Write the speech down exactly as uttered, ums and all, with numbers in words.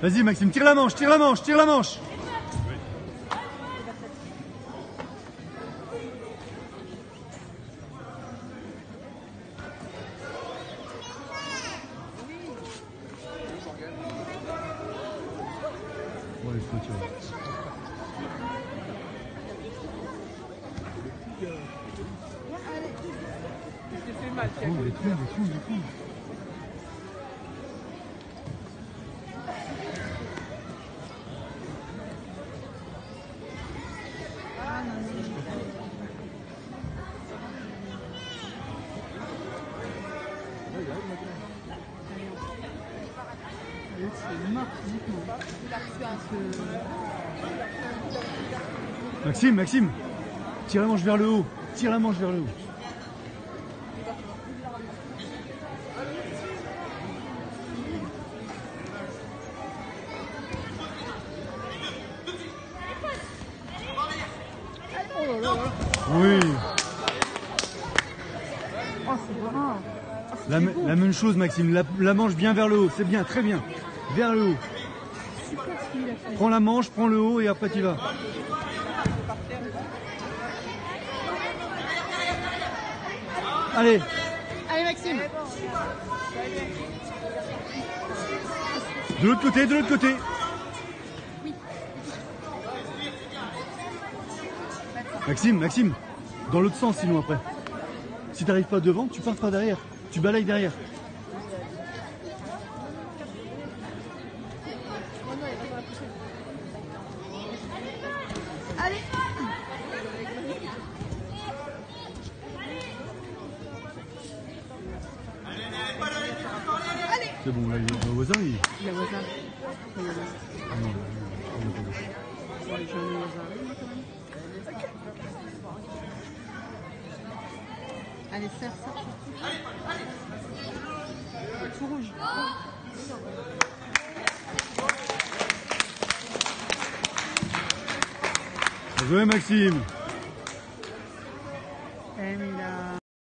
Vas-y Maxime, tire la manche, tire la manche, tire la manche. Ouais, il faut tirer. Oh, il est il est il est Maxime, Maxime, tire la manche vers le haut, tire la manche vers le haut. Oui. Oh, c'est vraiment... La, la même chose Maxime, la, la manche bien vers le haut, c'est bien, très bien. Vers le haut. Prends la manche, prends le haut et après tu vas. Allez. Allez Maxime. De l'autre côté, de l'autre côté. Oui. Maxime, Maxime, dans l'autre sens sinon après. Si tu n'arrives pas devant, tu pars par derrière. Tu balayes derrière. Allez. C'est bon, là, il y a un voisin. Il... Il y a voisin. Il y a voisin. Ah non, il n'y a pas voisin. Ouais, j'en ai voisin. Allez, serre ça. Tout rouge. Bien joué Maxime. Eh, mais il a...